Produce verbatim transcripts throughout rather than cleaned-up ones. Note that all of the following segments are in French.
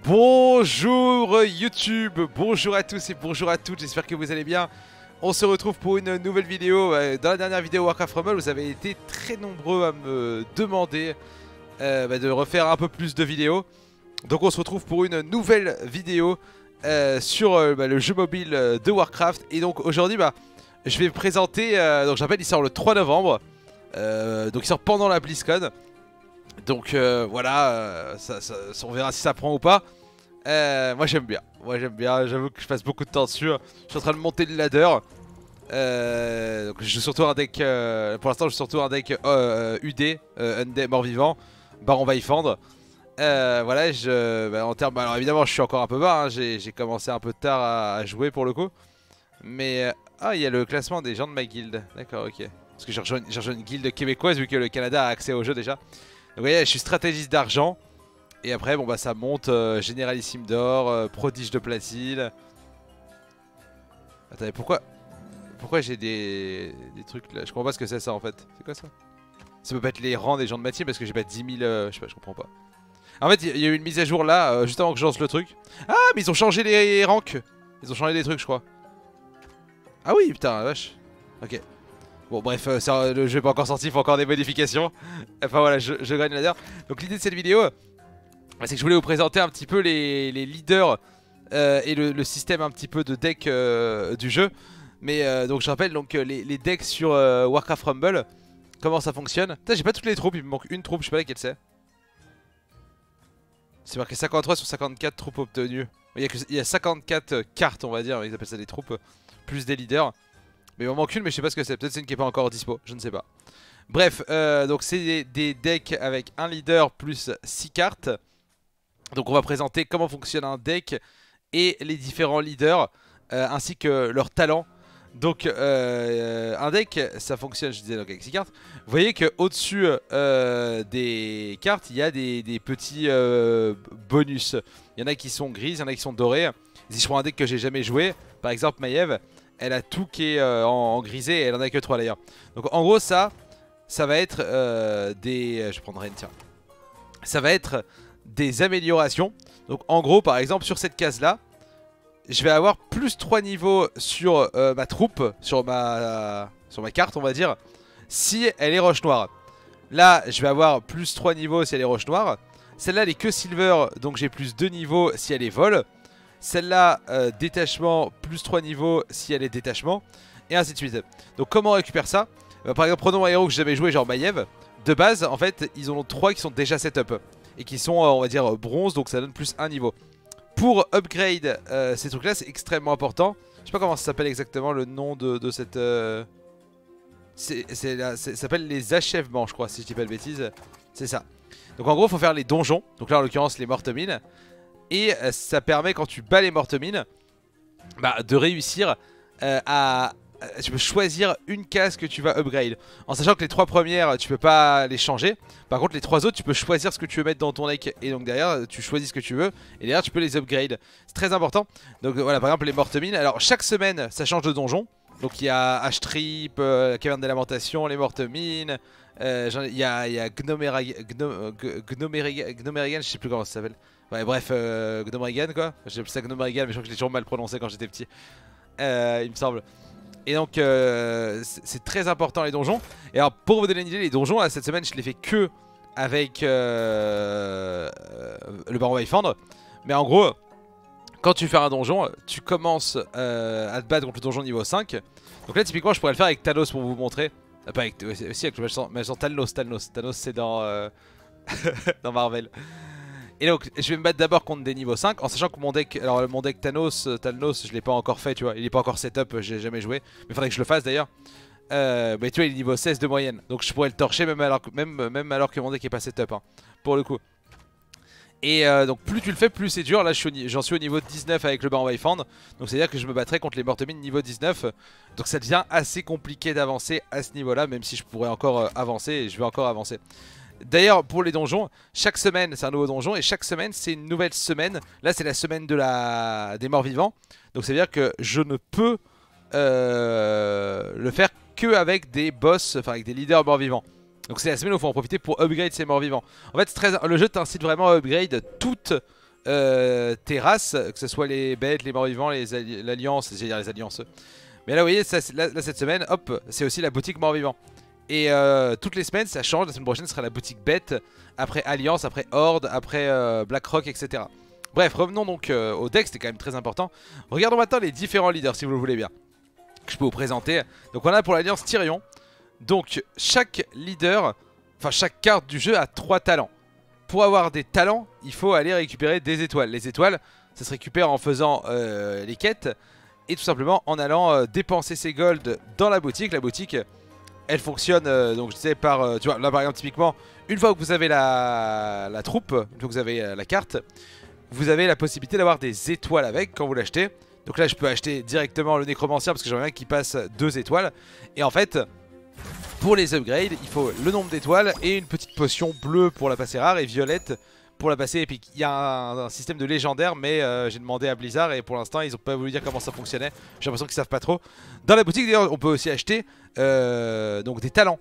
Bonjour YouTube, bonjour à tous et bonjour à toutes, j'espère que vous allez bien. On se retrouve pour une nouvelle vidéo. Dans la dernière vidéo Warcraft Rumble, vous avez été très nombreux à me demander euh, bah, de refaire un peu plus de vidéos. Donc on se retrouve pour une nouvelle vidéo euh, sur euh, bah, le jeu mobile de Warcraft. Et donc aujourd'hui bah, je vais présenter, euh, donc je rappelle il sort le trois novembre, euh, donc il sort pendant la BlizzCon. Donc euh, voilà, euh, ça, ça, on verra si ça prend ou pas. Euh, moi j'aime bien, moi j'aime bien, j'avoue que je passe beaucoup de temps dessus. Je suis en train de monter le ladder. Euh, donc je joue surtout un deck, euh, pour l'instant je joue surtout un deck euh, U D, euh, Undead mort-vivant, Baron Vaifand. Euh, voilà, je, bah, en termes, alors évidemment je suis encore un peu bas, hein, j'ai commencé un peu tard à, à jouer pour le coup. Mais, euh, ah il y a le classement des gens de ma guilde, d'accord ok. Parce que j'ai rejoint, rejoint une guilde québécoise vu que le Canada a accès au jeu déjà. Donc vous voyez, je suis stratégiste d'argent. Et après, bon bah ça monte, euh, généralissime d'or, euh, prodige de platine. Attendez, pourquoi Pourquoi j'ai des... des trucs là? Je comprends pas ce que c'est ça en fait. C'est quoi ça? Ça peut pas être les rangs des gens de ma team parce que j'ai pas dix mille... Euh, je sais pas, je comprends pas. En fait, il y a eu une mise à jour là, euh, juste avant que je lance le truc. Ah, mais ils ont changé les ranks. Ils ont changé des trucs, je crois. Ah oui, putain, la vache. Ok. Bon bref, euh, ça, le jeu n'est pas encore sorti, il faut encore des modifications. Enfin voilà, je, je gagne là-dedans. Donc l'idée de cette vidéo, c'est que je voulais vous présenter un petit peu les, les leaders euh, et le, le système un petit peu de deck euh, du jeu. Mais euh, donc je rappelle donc les, les decks sur euh, Warcraft Rumble, comment ça fonctionne. Putain, j'ai pas toutes les troupes, il me manque une troupe, je sais pas laquelle c'est. C'est marqué cinquante-trois sur cinquante-quatre troupes obtenues. Il y a, que, il y a cinquante-quatre cartes on va dire, ils appellent ça des troupes, plus des leaders. Mais il m'en manque une mais je sais pas ce que c'est, peut-être c'est une qui est pas encore dispo, je ne sais pas. Bref, euh, donc c'est des, des decks avec un leader plus six cartes. Donc on va présenter comment fonctionne un deck et les différents leaders euh, ainsi que leurs talents. Donc euh, un deck ça fonctionne, je disais donc avec six cartes. Vous voyez qu'au dessus euh, des cartes il y a des, des petits euh, bonus. Il y en a qui sont grises, il y en a qui sont dorées. Si je prends un deck que j'ai jamais joué, par exemple Maiev, elle a tout qui est euh, en, en grisé et elle en a que trois d'ailleurs. Donc en gros ça, ça va être euh, des... Je prendrai une tiens. Ça va être des améliorations. Donc en gros par exemple sur cette case là, je vais avoir plus trois niveaux sur euh, ma troupe, sur ma, euh, sur ma carte on va dire, si elle est roche noire. Là je vais avoir plus trois niveaux si elle est roche noire. Celle-là elle est que silver, donc j'ai plus deux niveaux si elle est vol. Celle-là euh, détachement, plus trois niveaux si elle est détachement. Et ainsi de suite. Donc comment on récupère ça? Bah, par exemple prenons un héros que j'ai jamais joué, genre Maiev. De base en fait ils en ont trois qui sont déjà setup et qui sont euh, on va dire bronze, donc ça donne plus un niveau. Pour upgrade euh, ces trucs là c'est extrêmement important. Je sais pas comment ça s'appelle exactement le nom de, de cette euh... c'est, c'est la, ça s'appelle les achèvements je crois si je dis pas de bêtises. C'est ça. Donc en gros faut faire les donjons. Donc là en l'occurrence les mortemines. Et euh, ça permet quand tu bats les mortemines bah, de réussir euh, à... Tu peux choisir une case que tu vas upgrade. En sachant que les trois premières tu peux pas les changer. Par contre les trois autres tu peux choisir ce que tu veux mettre dans ton deck. Et donc derrière tu choisis ce que tu veux. Et derrière tu peux les upgrade. C'est très important. Donc voilà par exemple les mortemines. Alors chaque semaine ça change de donjon. Donc il y a H-Trip, euh, la caverne des lamentations, les mortemines. Il euh, y a, y a Gnomerigan, Gnomerigan, je sais plus comment ça s'appelle. Ouais bref, euh, Gnomerigan quoi. J'ai appelé ça Gnomerigan mais je crois que je l'ai toujours mal prononcé quand j'étais petit. Euh, il me semble. Et donc euh, c'est très important les donjons. Et alors pour vous donner une idée, les donjons là, cette semaine je les fais que avec euh, euh, le Baron Vaifand. Mais en gros quand tu fais un donjon, tu commences euh, à te battre contre le donjon niveau cinq. Donc là typiquement je pourrais le faire avec Thanos pour vous montrer. Ah, pas avec, aussi avec le magicien Thanos, Thanos, Thanos c'est dans, euh, dans Marvel. Et donc je vais me battre d'abord contre des niveaux cinq en sachant que mon deck, alors mon deck Thanos, Thanos je l'ai pas encore fait tu vois, il est pas encore setup, j'ai jamais joué. Mais il faudrait que je le fasse d'ailleurs. euh, Mais tu vois il est niveau seize de moyenne, donc je pourrais le torcher même alors que, même, même alors que mon deck est pas setup hein, pour le coup. Et euh, donc plus tu le fais plus c'est dur, là j'en suis au niveau dix-neuf avec le Baron Vaifand. Donc c'est à dire que je me battrai contre les mortemines niveau dix-neuf. Donc ça devient assez compliqué d'avancer à ce niveau là, même si je pourrais encore euh, avancer et je vais encore avancer. D'ailleurs pour les donjons, chaque semaine c'est un nouveau donjon et chaque semaine c'est une nouvelle semaine. Là c'est la semaine de la... des morts vivants. Donc ça veut dire que je ne peux euh, le faire que avec des boss, enfin avec des leaders morts vivants. Donc c'est la semaine où il faut en profiter pour upgrade ces morts vivants. En fait très... le jeu t'incite vraiment à upgrade toutes euh, tes races, que ce soit les bêtes, les morts-vivants, l'alliance, j'allais dire les alliances. Mais là vous voyez, ça, là, là cette semaine, hop, c'est aussi la boutique mort-vivant. Et euh, toutes les semaines ça change, la semaine prochaine ce sera la boutique bête, après alliance, après horde, après euh, Blackrock, et cetera. Bref, revenons donc euh, au deck, c'était quand même très important. Regardons maintenant les différents leaders si vous le voulez bien, que je peux vous présenter. Donc on a pour l'alliance Tyrion. Donc chaque leader, enfin chaque carte du jeu a trois talents. Pour avoir des talents, il faut aller récupérer des étoiles. Les étoiles, ça se récupère en faisant euh, les quêtes et tout simplement en allant euh, dépenser ses gold dans la boutique. La boutique, elle fonctionne, euh, donc je disais par, euh, tu vois, là par exemple typiquement, une fois que vous avez la, la troupe, une fois que vous avez euh, la carte, vous avez la possibilité d'avoir des étoiles avec quand vous l'achetez. Donc là je peux acheter directement le nécromancien parce que j'aimerais bien qu'il passe deux étoiles. Et en fait, pour les upgrades, il faut le nombre d'étoiles et une petite potion bleue pour la passer rare et violette pour la passer épique. Il y a un, un système de légendaire, mais euh, j'ai demandé à Blizzard et pour l'instant ils ont pas voulu dire comment ça fonctionnait. J'ai l'impression qu'ils savent pas trop. Dans la boutique d'ailleurs on peut aussi acheter euh, donc des talents.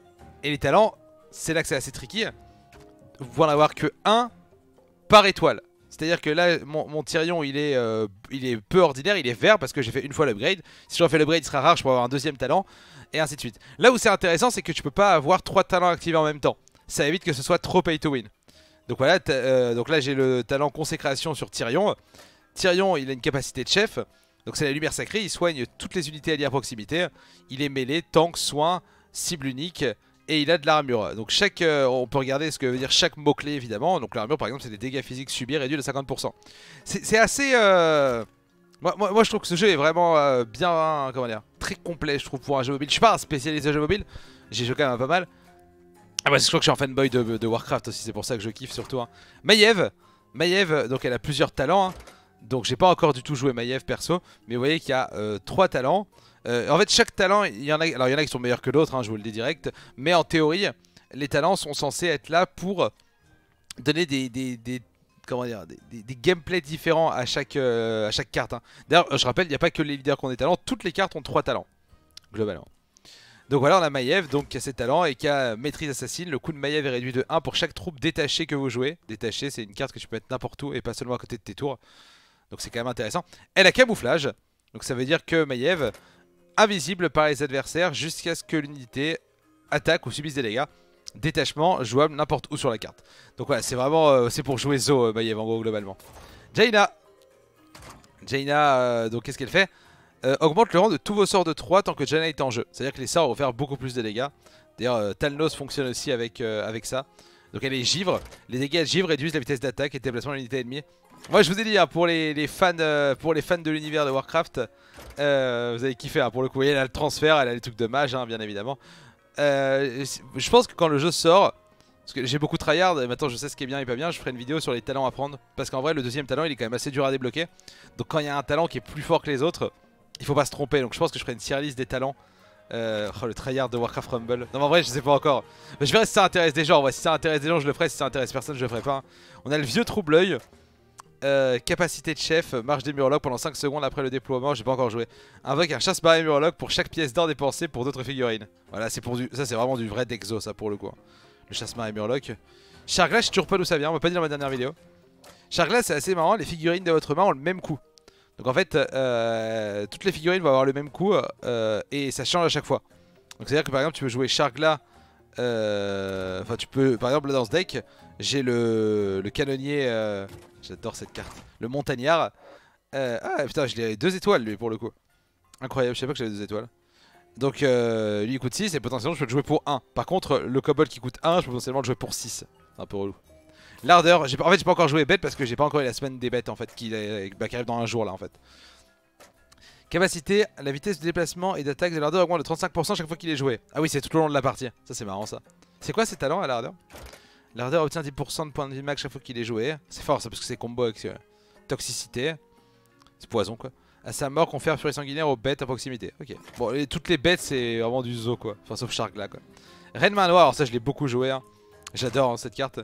Et les talents, c'est là que c'est assez tricky. Vous pouvez en avoir que un par étoile. C'est-à-dire que là, mon, mon Tyrion, il est, euh, il est peu ordinaire, il est vert parce que j'ai fait une fois l'upgrade. Si je refais l'upgrade, il sera rare, je pourrais avoir un deuxième talent, et ainsi de suite. Là où c'est intéressant, c'est que tu peux pas avoir trois talents activés en même temps. Ça évite que ce soit trop pay to win. Donc voilà, euh, donc là j'ai le talent consécration sur Tyrion. Tyrion, il a une capacité de chef, donc c'est la lumière sacrée, il soigne toutes les unités alliées à proximité. Il est mêlé, tank, soin, cible unique. Et il a de l'armure. Donc chaque, euh, on peut regarder ce que veut dire chaque mot-clé évidemment. Donc l'armure par exemple c'est des dégâts physiques subis réduits de cinquante pour cent. C'est assez... Euh... Moi, moi, moi je trouve que ce jeu est vraiment euh, bien... Comment dire, très complet je trouve pour un jeu mobile. Je suis pas un spécialiste de jeu mobile. J'ai joué quand même pas mal. Ah bah je crois que je suis un fanboy de, de Warcraft aussi. C'est pour ça que je kiffe surtout. Hein. Maiev. Maiev, donc elle a plusieurs talents. Hein. Donc j'ai pas encore du tout joué Maiev perso. Mais vous voyez qu'il y a euh, trois talents. Euh, en fait chaque talent, il y en a, alors il y en a qui sont meilleurs que d'autres, hein, je vous le dis direct. Mais en théorie, les talents sont censés être là pour donner des, des, des comment dire, des, des, des gameplays différents à chaque, euh, à chaque carte. Hein. D'ailleurs je rappelle, il n'y a pas que les leaders qui ont des talents, toutes les cartes ont trois talents, globalement. Donc voilà, on a Maiev donc, qui a ses talents et qui a maîtrise assassine. Le coût de Maiev est réduit de un pour chaque troupe détachée que vous jouez. Détachée, c'est une carte que tu peux mettre n'importe où et pas seulement à côté de tes tours. Donc c'est quand même intéressant. Elle a camouflage, donc ça veut dire que Maiev invisible par les adversaires jusqu'à ce que l'unité attaque ou subisse des dégâts. Détachement jouable n'importe où sur la carte. Donc voilà, c'est vraiment euh, c'est pour jouer Zo euh, Maiev en gros globalement. Jaina. Jaina, euh, donc qu'est-ce qu'elle fait? euh, Augmente le rang de tous vos sorts de trois tant que Jaina est en jeu. C'est-à-dire que les sorts vont faire beaucoup plus de dégâts. D'ailleurs euh, Talnos fonctionne aussi avec, euh, avec ça. Donc elle est givre. Les dégâts de givre réduisent la vitesse d'attaque et de déplacement de l'unité ennemie. Moi je vous ai dit hein, pour, les, les fans, euh, pour les fans de l'univers de Warcraft, euh, vous avez kiffé hein, pour le coup. Elle a le transfert, elle a les trucs de mage hein, bien évidemment. euh, Je pense que quand le jeu sort, parce que j'ai beaucoup tryhard et maintenant je sais ce qui est bien et pas bien, je ferai une vidéo sur les talents à prendre. Parce qu'en vrai le deuxième talent il est quand même assez dur à débloquer. Donc quand il y a un talent qui est plus fort que les autres, il faut pas se tromper. Donc je pense que je ferai une tier list des talents. Euh, oh, le tryhard de Warcraft Rumble. Non mais en vrai je sais pas encore. Mais je verrai si ça intéresse des gens. Ouais, si ça intéresse des gens je le ferai, si ça intéresse personne je le ferai pas hein. On a le vieux trouble-œil. Euh, capacité de chef, marche des murlocs pendant cinq secondes après le déploiement, j'ai pas encore joué. Invoque un chasse-barré murloc pour chaque pièce d'or dépensée pour d'autres figurines. Voilà, c'est pour du, ça c'est vraiment du vrai Dexo ça pour le coup. Le chasse-barré murloc. Charglass, je sais toujours pas d'où ça vient, on m'a pas dit dans ma dernière vidéo. Charglass c'est assez marrant, les figurines de votre main ont le même coup. Donc en fait, euh, toutes les figurines vont avoir le même coup euh, et ça change à chaque fois. Donc c'est à dire que par exemple tu peux jouer Charglass. Euh, enfin tu peux, par exemple là dans ce deck, j'ai le, le canonnier, euh, j'adore cette carte, le montagnard. euh, Ah putain, je l'ai deux étoiles lui pour le coup. Incroyable, je savais pas que j'avais deux étoiles. Donc euh, lui il coûte six et potentiellement je peux le jouer pour un. Par contre le kobold qui coûte un, je peux potentiellement le jouer pour six. C'est un peu relou. L'ardeur, en fait j'ai pas encore joué bête parce que j'ai pas encore eu la semaine des bêtes en fait qui, bah, qui arrive dans un jour là en fait. Capacité, la vitesse de déplacement et d'attaque de l'ardeur augmente de trente-cinq pour cent chaque fois qu'il est joué. Ah oui, c'est tout le long de la partie. Ça c'est marrant ça. C'est quoi ces talents à l'ardeur? L'ardeur obtient dix pour cent de points de vie max chaque fois qu'il est joué. C'est fort ça parce que c'est combo avec euh, toxicité. C'est poison quoi. À sa mort, confère furie sanguinaire aux bêtes à proximité. Ok. Bon, et toutes les bêtes c'est vraiment du zoo quoi. Enfin sauf Shark là quoi. Reine main noire, alors ça je l'ai beaucoup joué. Hein. J'adore hein, cette carte.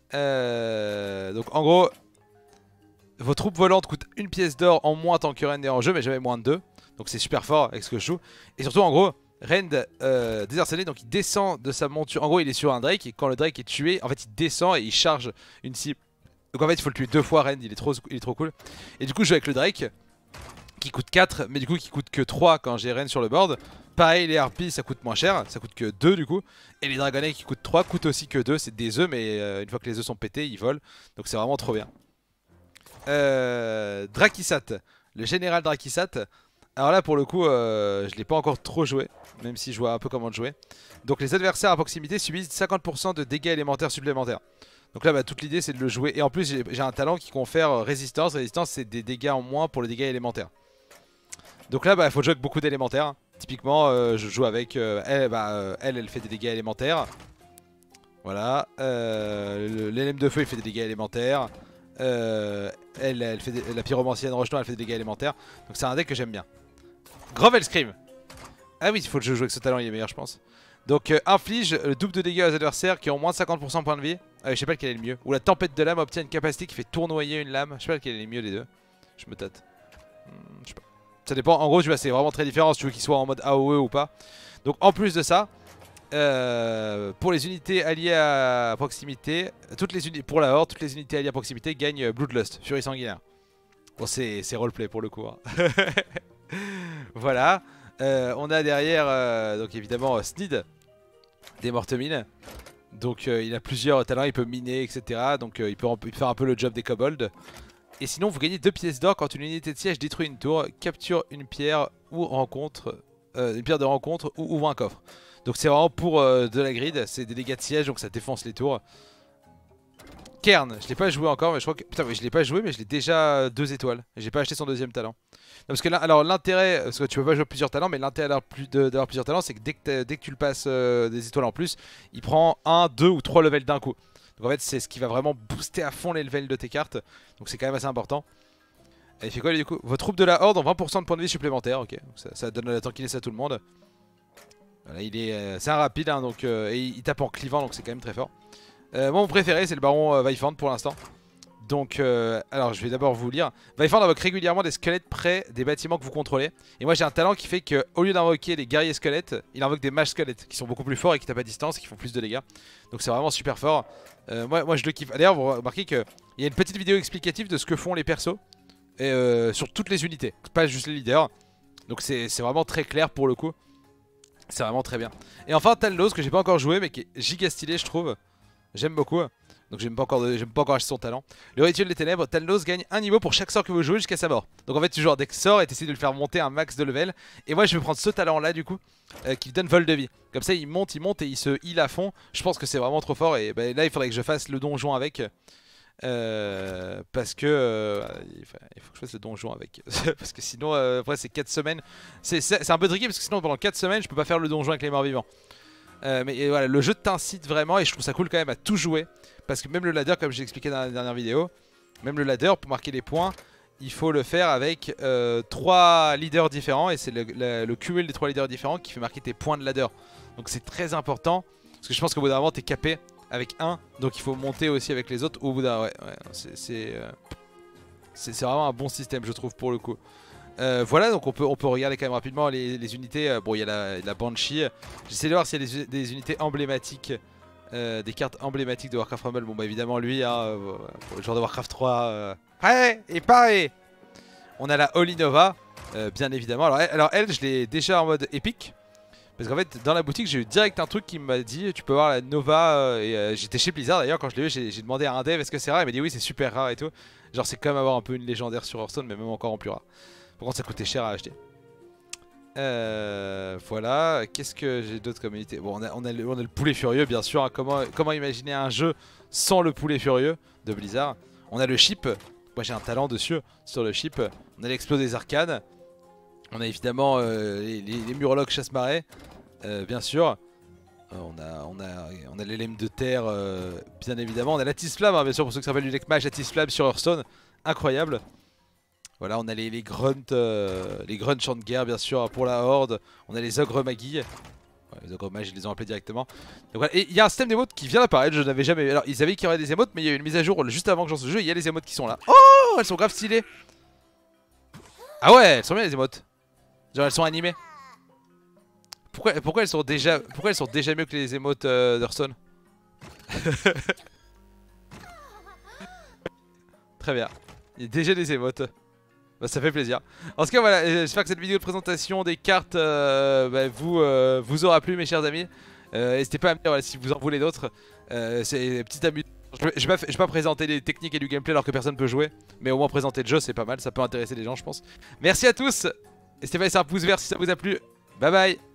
Euh, donc en gros... Vos troupes volantes coûtent une pièce d'or en moins tant que Rend est en jeu, mais jamais moins de deux. Donc c'est super fort avec ce que je joue. Et surtout en gros, Rend euh, désarçonné, donc il descend de sa monture. En gros il est sur un Drake et quand le Drake est tué, en fait il descend et il charge une cible Donc en fait il faut le tuer deux fois Rend, il est trop, il est trop cool. Et du coup je joue avec le Drake qui coûte quatre, mais du coup qui coûte que trois quand j'ai Rend sur le board. Pareil les harpies ça coûte moins cher, ça coûte que deux du coup. Et les dragonnets qui coûtent trois coûtent aussi que deux, c'est des œufs mais euh, une fois que les œufs sont pétés ils volent. Donc c'est vraiment trop bien. Euh, Drakisat, le général Drakisat. Alors là pour le coup euh, je l'ai pas encore trop joué, même si je vois un peu comment le jouer. Donc les adversaires à proximité subissent cinquante pour cent de dégâts élémentaires supplémentaires. Donc là bah, toute l'idée c'est de le jouer. Et en plus j'ai un talent qui confère résistance. Résistance c'est des dégâts en moins pour les dégâts élémentaires. Donc là bah il faut jouer avec beaucoup d'élémentaires. Typiquement euh, je joue avec euh, elle, bah, euh, elle elle fait des dégâts élémentaires. Voilà, euh, l'élème de feu il fait des dégâts élémentaires. Euh, elle, elle fait des, la pyromancienne rejeton elle fait des dégâts élémentaires. Donc c'est un deck que j'aime bien. Grovel Scream. Ah oui il faut que je joue avec ce talent, il est meilleur je pense. Donc euh, inflige le double de dégâts aux adversaires qui ont moins de cinquante pour cent de points de vie. euh, Je sais pas lequel est le mieux. Ou la tempête de lame obtient une capacité qui fait tournoyer une lame. Je sais pas lequel est le mieux des deux. Je me tâte. hmm, Je sais pas. Ça dépend, en gros tu vois c'est vraiment très différent si tu veux qu'il soit en mode A O E ou pas. Donc en plus de ça, Euh, pour les unités alliées à proximité, toutes les unités pour la horde, toutes les unités alliées à proximité gagnent Bloodlust, Furie sanguinaire. Bon, c'est roleplay pour le coup. Hein. Voilà. Euh, on a derrière, euh, donc évidemment, euh, Snid, des mortemines. Donc euh, il a plusieurs talents, il peut miner, et cetera. Donc euh, il, peut, il peut faire un peu le job des kobolds. Et sinon, vous gagnez deux pièces d'or quand une unité de siège détruit une tour, capture une pierre ou rencontre euh, une pierre de rencontre ou ouvre un coffre. Donc c'est vraiment pour euh, de la grid, c'est des dégâts de siège donc ça défonce les tours. Kern, je l'ai pas joué encore mais je crois que... Putain mais je l'ai pas joué mais je l'ai déjà deux étoiles. J'ai pas acheté son deuxième talent. Non, parce que là, alors l'intérêt, parce que tu peux pas jouer plusieurs talents mais l'intérêt d'avoir plus de, plusieurs talents c'est que dès que, dès que tu le passes euh, des étoiles en plus, il prend un, deux ou trois levels d'un coup. Donc en fait c'est ce qui va vraiment booster à fond les levels de tes cartes. Donc c'est quand même assez important. Et il fait quoi lui du coup? Vos troupes de la horde ont vingt pour cent de points de vie supplémentaires, ok. Donc, ça, ça donne la tranquillité à tout le monde. Voilà, il est, euh, c'est un rapide hein, donc, euh, et il tape en clivant donc c'est quand même très fort. Euh, moi mon préféré c'est le baron euh, Vaifand pour l'instant. Donc euh, alors je vais d'abord vous lire. Vaifand invoque régulièrement des squelettes près des bâtiments que vous contrôlez. Et moi j'ai un talent qui fait que au lieu d'invoquer des guerriers squelettes, il invoque des mages squelettes qui sont beaucoup plus forts et qui tapent à distance et qui font plus de dégâts. Donc c'est vraiment super fort. euh, moi, moi je le kiffe. D'ailleurs vous remarquez qu'il y a une petite vidéo explicative de ce que font les persos. Et euh, sur toutes les unités, pas juste les leaders. Donc c'est vraiment très clair pour le coup. C'est vraiment très bien. Et enfin Talnos que j'ai pas encore joué mais qui est giga stylé je trouve. J'aime beaucoup. Donc j'aime pas, encore pas encore acheter son talent. Le rituel des ténèbres, Talnos gagne un niveau pour chaque sort que vous jouez jusqu'à sa mort. Donc en fait tu joues un deck sort et tu essaies de le faire monter un max de level. Et moi je vais prendre ce talent là du coup euh, qui lui donne vol de vie. Comme ça il monte, il monte et il se heal à fond. Je pense que c'est vraiment trop fort. Et bah, là il faudrait que je fasse le donjon avec. Euh, parce que euh, il, faut, il faut que je fasse le donjon avec. Parce que sinon euh, après c'est quatre semaines. C'est un peu tricky parce que sinon pendant quatre semaines je peux pas faire le donjon avec les morts vivants. Euh, mais et voilà, le jeu t'incite vraiment et je trouve ça cool quand même à tout jouer. Parce que même le ladder, comme j'ai expliqué dans la dernière vidéo, même le ladder pour marquer les points, il faut le faire avec euh, trois leaders différents. Et c'est le, le, le cumul des trois leaders différents qui fait marquer tes points de ladder. Donc c'est très important. Parce que je pense qu'au bout d'un moment t'es capé avec un. Donc il faut monter aussi avec les autres au bout d'un... Ouais, ouais c'est euh, c'est vraiment un bon système je trouve pour le coup. Euh, voilà donc on peut, on peut regarder quand même rapidement les, les unités. euh, Bon il y a la, la Banshee. J'essaie de voir s'il y a des, des unités emblématiques, euh, des cartes emblématiques de Warcraft Rumble. Bon bah évidemment lui hein, euh, le joueur de Warcraft trois euh... Ouais et pareil. On a la Holy Nova euh, bien évidemment. Alors elle, alors, elle je l'ai déjà en mode épique. Parce qu'en fait dans la boutique j'ai eu direct un truc qui m'a dit tu peux voir la Nova euh, et euh, j'étais chez Blizzard d'ailleurs quand je l'ai vu, j'ai demandé à un dev est-ce que c'est rare, il m'a dit oui c'est super rare et tout. Genre c'est comme avoir un peu une légendaire sur Hearthstone mais même encore en plus rare. Par contre ça coûtait cher à acheter. Euh, voilà, qu'est-ce que j'ai d'autre comme unité? Bon on a, on, a le, on a le poulet furieux bien sûr hein. comment, comment imaginer un jeu sans le poulet furieux de Blizzard? On a le chip, moi j'ai un talent dessus sur le chip. On a l'explosion des arcanes. On a évidemment euh, les, les, les murlocs chasse-marée, euh, bien sûr. Euh, on a, on a, on a les lames de terre, euh, bien évidemment. On a la Tisflamme, hein, bien sûr, pour ceux qui se rappellent du deck mage, la Tisflamme sur Hearthstone, incroyable. Voilà, on a les, les grunts, euh, les grunts champs de guerre, bien sûr, pour la horde. On a les ogres magis. Ouais, les ogres mages, ils les ont appelés directement. Donc, voilà. Et il y a un système d'émotes qui vient d'apparaître, je n'avais jamais. Alors, ils savaient qu'il y aurait des émotes, mais il y a eu une mise à jour juste avant que j'en ce jeu. Il y a les émotes qui sont là. Oh, elles sont grave stylées. Ah ouais, elles sont bien les émotes. Genre elles sont animées. Pourquoi, pourquoi, elles, sont déjà, pourquoi elles sont déjà mieux que les émotes euh, d'Hearthstone? très bien. Il y a déjà des émotes. Bah, ça fait plaisir. En tout cas, voilà, j'espère que cette vidéo de présentation des cartes euh, bah, vous, euh, vous aura plu, mes chers amis. Euh, N'hésitez pas à me dire voilà, si vous en voulez d'autres. Euh, C'est petit amusement. Je vais, je, vais pas, je vais pas présenter les techniques et du gameplay alors que personne peut jouer. Mais au moins présenter le jeu, c'est pas mal. Ça peut intéresser les gens, je pense. Merci à tous. N'hésitez pas à laisser un pouce vert si ça vous a plu. Bye bye.